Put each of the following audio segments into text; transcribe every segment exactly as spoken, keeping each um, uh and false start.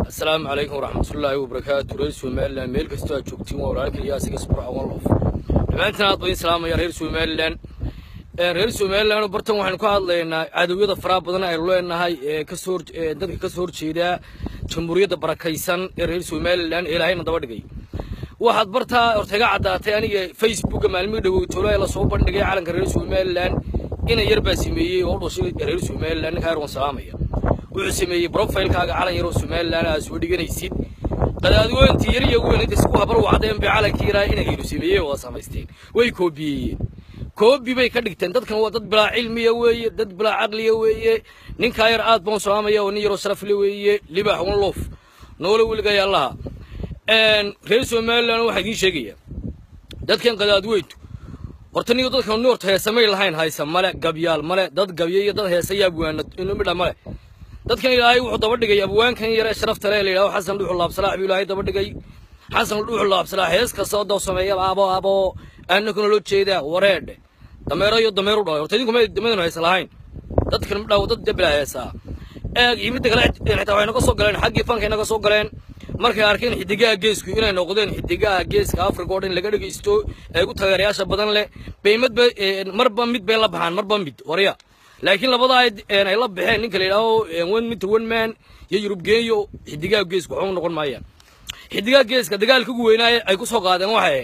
السلام عليكم ورحمة الله وبركاته. رئيس سومالان ميل كستو جوجتين ولكن ياسك اسبوع والله دمانتنا طوين سلام يا رئيس سومالان رئيس سومالان برتن waxaan ku hadlaynaa cadawiyada faraha badan ay leenahay ee ka soo dadka ka soo horjeeda jamhuuriyadda barakaysan ee reer Soomaaliland ilaahayna daba dhigay waxaad bartaa hortaga cadaatay aniga Facebook maalmii dhaw toolay la soo bandhigay calanka reer Soomaaliland in yar baa sameeyay oo dhashay reer Soomaaliland ka yarwan salaamaya wuxuu sameeyay profile kaaga calan yar oo Soomaaliland aad soo dhiganaysid qadaadweyntii yar iyo weyn inta isku habar wacdeen bi calankii raa in ay sameeyay oo samaysteen way koobiyeen كوبي بي كدغتن ددكن waa dad bilaa cilmiya weeye dad bilaa aqliya weeye ninka yar aad baan salaamaya oo nin yar sharaf leh weeye libax wan loof noolo wiliga Allah een reer Soomaaliland waxa idin sheegaya dadkan qadaadweyntu horta niyo dadkan noorta heesamay lahayn haysa male gabyaal male dad gabyay dad heesaya abwaan inuu midha male dadkan ilaahay wuxuu daba dhigay abwaankan yar sharafta leh ilaahay Xasan Dhuxul Laab Salaax ilaahay daba dhigay Xasan Dhuxul Laab Salaax hees ka soo daw sameeya abo abo annaguna loo jeedaa wareed dameero iyo dameero dhaw horta idinku ma dameero haysa lahayn dadkan ma dhaw dad dabla haysa ee imida kale xitaa waxay naga soo galeen xaqii fanka naga soo galeen markay arkeen xidigaha geesku inay noqdeen xidigaha geeska Afrika oo dhan laga dhigaysto ay ku taageerayaasha badan leh beemad marba mid bay la baxaan marba mid wariya laakiin labada ay la baxeen ninka leeyahay one meter one man iyo Yurub geeyo xidigaha geesku waxu noqon maayaan xidigaha geeska dagaalka ugu weynaa ay ku soo qaadeen waxay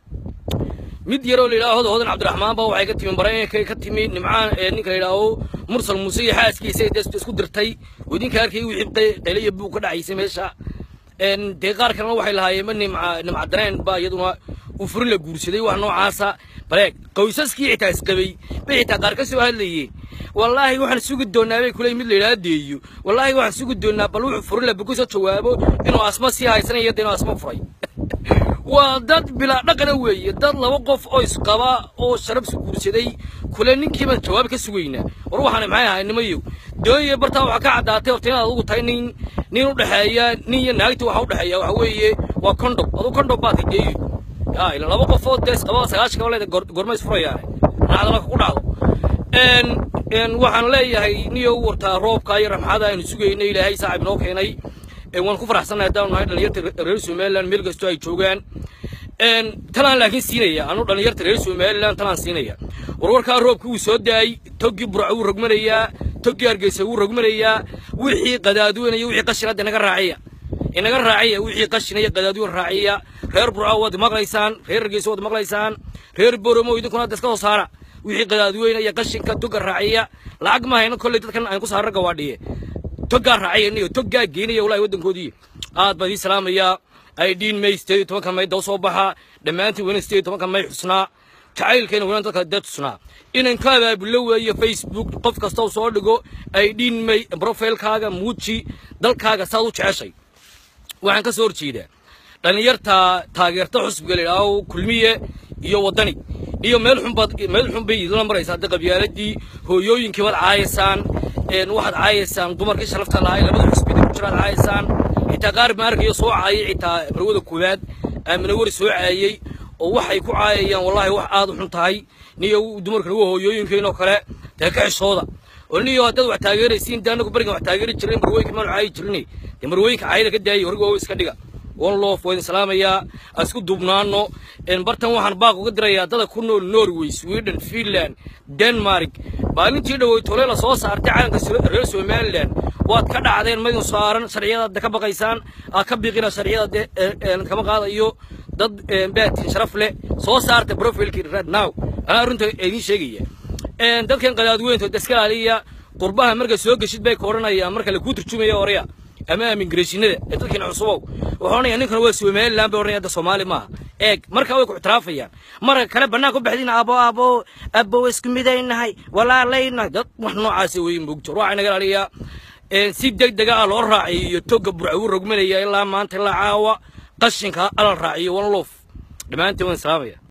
mid yaro leeyahay hodan Cabdiraxmaan baa waxay ka timi Mareykanka ka timi nimcaan ee ninka leeyahay mursal muuse xaaskiisa ee isku dirtay wadinka arkay wixii qeylay buu ka dhacaysay meesha een deeqaar kalena waxay lahaayeen nimca nimca dareen baa iyaduna u furin la guursaday wax noocaasa bareeg qoysaskii xitaa isqabay bay xitaa qaar ka soo hadlayeen wallahi waxaan sugi doonaa bay kulay mid leeyahay deeyo wallahi waxaan sugi doonaa bal wuxuu furin la buku soo jawaabo inuu asma si haysanaya inuu asma furay وداد بلا دقنا ويه داد لو قف او اسقبا او شرب سغورسداي كله نينكي ما جواب ka sugayna war waxaan maxay ahay nimayo dooye barta waxa ka cadaatay hortina ugu tahay nin nin u dhaxeeya nin iyo naagta waxa u dhaxeeya waxa weeye waa condom adu condom baad geeyo yaa ila laba qof oo dees qaba sagaashan kale gormays furayaan raadana ku dhacdo een een waxaan leeyahay niyo warta roobka iyo raxmada aynu sugaynay ilaahay saaxiib noo keenay waan ku faraxsanahay daan nahay dhalinyarta reer Soomaaliland meel kasto ay joogaan een talaan laakiin siinaya anu dhalinyarta reer Soomaaliland talaan siinaya warwarka roobku uu soo daay togi burco uu rogmanaya togi Hargeysa uu rogmanaya wixii qadaadweynaya wixii qashinada naga raaciya inaga raaciya wixii qashinaya qadaadweyn raaciya reer burco wad maqlaysaan reer Hargeysa wad maqlaysaan reer Boromo idinkuna dadka soo saara wixii qadaadweynaya qashinka toga raaciya lacag ma hayno kulli dadkan aan ku saar gawaadhiye toga raaciyay toga geeniyo walaa wadankoodii aad baa di salaamaya ay diin meystay tobanka may daw soo baxa dhamaantii Wednesday tobanka may xusnaa jacaylkeena weyn dadka dad xusnaa inaan ka abaabulay weeyo Facebook qof kasta oo soo dhigo ay diin may profile kaaga muuji dalkaaga saad u jeceshay waxaan ka soo horjeedaa dhalinyarta taageerta xusbiga leeyahay kulmiye iyo wadani iyo meel xun bad meel xun bay idin maraysaa qabyaaladii hooyooyinkii wad caayisaan een waxaad caayisaan dumarkii sharafta lahayd labada xusbida ku jira caayisaan inta qaar maarkayo soo caayay inta barwada koowaad amna war soo caayay oo waxay ku caayayaan wallahi wax aad u xun tahay niyo dumarka ugu hooyooyinkeen oo kale taa ka xishooda oo niyo dad wax taageeraysiin daanagu bariga wax taageeri jireen barwooyinka ma caayay jirnay marwooyinka caayada ka daayay horgo iska dhiga والله فوين سلام يا أسكت دبنانو إن برتان وحن باقو قدر يا تدا كونو نرويج سويدن فنلند دنمارك بالين تيجي تقولي لا صوص أرتعان كسر سومالند وات كذا عادين ما ينصارن شريعة دكاب قيسان أكبر غير شريعة كم قال أيو ضد بيت شرف له صوص أرت بروفيل كيرد ناو أنا رنت أي شيء إن ده كان قدادوين تدسكال عليا قربها مركز سوق شد بيك كورونا يا مركز الكوتر شو مية وريا أمام إنجليزيين ده كان عصوا وهون يعني كانوا سومال لام بورنيا ده صومالي ما إيه مركز هو اعترافيا مرة كلا بناكم بعدين أبو أبو أبو اسكم بدين هاي ولا لين ده محنو عاسوين بوجروا عنا قال عليا سيد دق دقة على الرعي يتوقف برعور رقمنا يا إلا ما أنت لا عاوة قشنك على الرعي واللوف لما أنت وين سامية